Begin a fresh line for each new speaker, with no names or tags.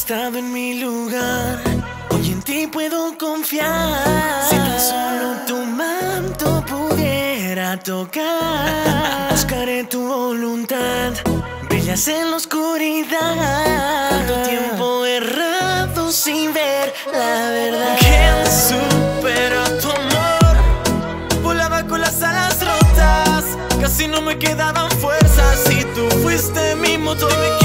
estado en mi lugar, hoy en ti puedo confiar. Si tan solo tu manto pudiera tocar, buscaré tu voluntad, brillas en la oscuridad. Tanto tiempo errado sin ver la verdad.
¿Quién supera tu amor? Volaba con las alas rotas, casi no me quedaban fuerzas, y tú fuiste mi motor.